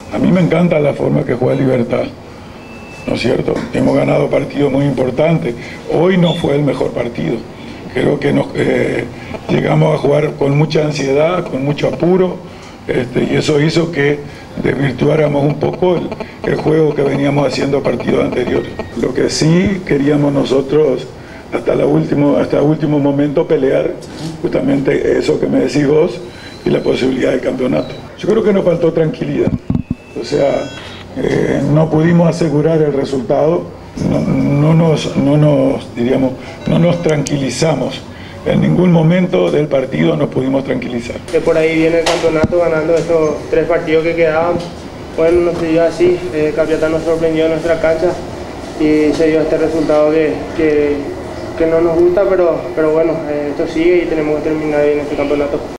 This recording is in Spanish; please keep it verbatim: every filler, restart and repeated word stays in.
A mí me encanta la forma que juega Libertad, ¿no es cierto? Hemos ganado partidos muy importantes. Hoy no fue el mejor partido. Creo que nos eh, llegamos a jugar con mucha ansiedad, con mucho apuro, este, y eso hizo que desvirtuáramos un poco el, el juego que veníamos haciendo partidos anteriores. Lo que sí queríamos nosotros hasta, la último, hasta el último momento pelear justamente eso que me decís vos y la posibilidad del campeonato. Yo creo que nos faltó tranquilidad, o sea, eh, no pudimos asegurar el resultado, no, no, nos, no, nos, diríamos, no nos tranquilizamos. En ningún momento del partido nos pudimos tranquilizar. Que por ahí viene el campeonato ganando estos tres partidos que quedaban. Bueno, no se dio así, eh, Capiatá nos sorprendió en nuestra cancha y se dio este resultado que, que, que no nos gusta, pero, pero bueno, eh, esto sigue y tenemos que terminar bien este campeonato.